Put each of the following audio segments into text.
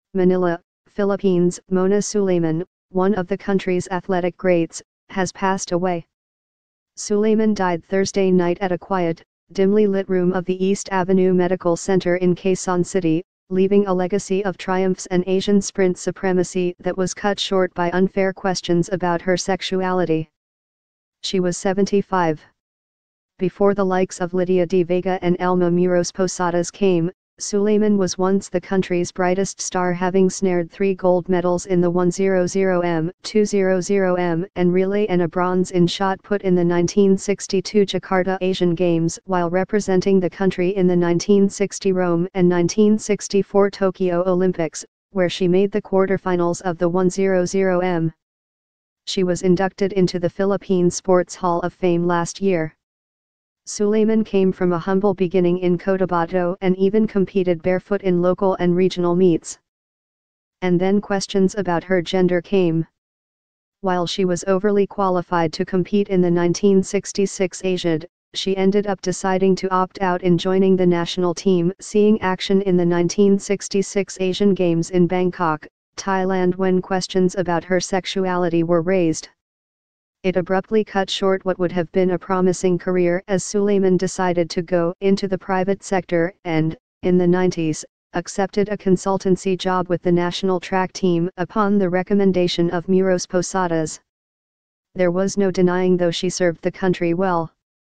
Manila, Philippines. Mona Suleiman, one of the country's athletic greats, has passed away. Suleiman died Thursday night at a quiet, dimly lit room of the East Avenue Medical Center in Quezon City, leaving a legacy of triumphs and Asian sprint supremacy that was cut short by unfair questions about her sexuality. She was 75. Before the likes of Lydia De Vega and Elma Muros Posadas came, Suleiman was once the country's brightest star, having snared 3 gold medals in the 100m, 200m and relay and a bronze in shot put in the 1962 Jakarta Asian Games, while representing the country in the 1960 Rome and 1964 Tokyo Olympics, where she made the quarterfinals of the 100m. She was inducted into the Philippine Sports Hall of Fame last year. Suleiman came from a humble beginning in Cotabato and even competed barefoot in local and regional meets. And then questions about her gender came. While she was overly qualified to compete in the 1966 Asiad, she ended up deciding to opt out in joining the national team, seeing action in the 1966 Asian Games in Bangkok, Thailand, when questions about her sexuality were raised. It abruptly cut short what would have been a promising career, as Suleiman decided to go into the private sector and, in the 90s, accepted a consultancy job with the national track team upon the recommendation of Muros Posadas. There was no denying, though, she served the country well.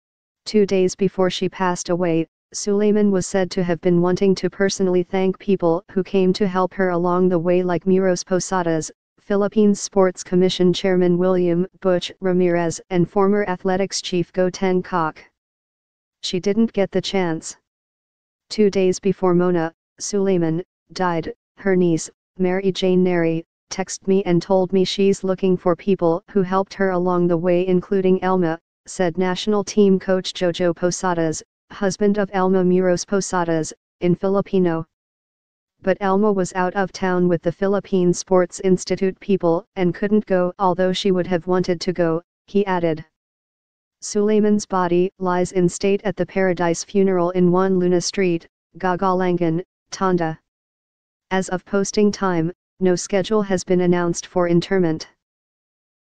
2 days before she passed away, Suleiman was said to have been wanting to personally thank people who came to help her along the way, like Muros Posadas, Philippines Sports Commission Chairman William Butch Ramirez, and former athletics chief Goh Teng Kok. She didn't get the chance. 2 days before Mona Suleiman died, her niece, Mary Jane Neri, texted me and told me she's looking for people who helped her along the way, including Elma, said national team coach Jojo Posadas, husband of Elma Muros Posadas, in Filipino. But Elma was out of town with the Philippine Sports Institute people and couldn't go, although she would have wanted to go, he added. Suleiman's body lies in state at the Paradise Funeral in 1 Luna Street, Gagalangan, Tondo. As of posting time, no schedule has been announced for interment.